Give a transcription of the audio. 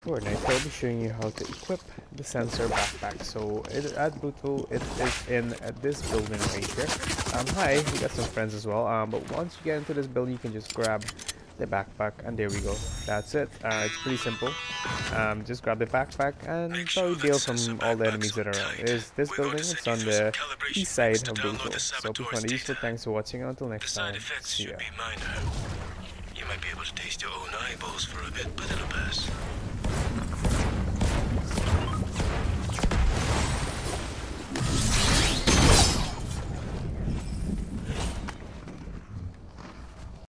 Fortnite, so I'll be showing you how to equip the sensor backpack. So at Bluetooth, it is in this building right here. Hi, we got some friends as well. But once you get into this building, you can just grab the backpack, and there we go. That's it. It's pretty simple. Just grab the backpack and probably bail from all the enemies that are around. Is this building? It's on the east side of Bluetooth. So hope you find it useful. Thanks for watching. Until next time, see ya. You might be able to taste your own eyeballs for a bit, but it'll pass.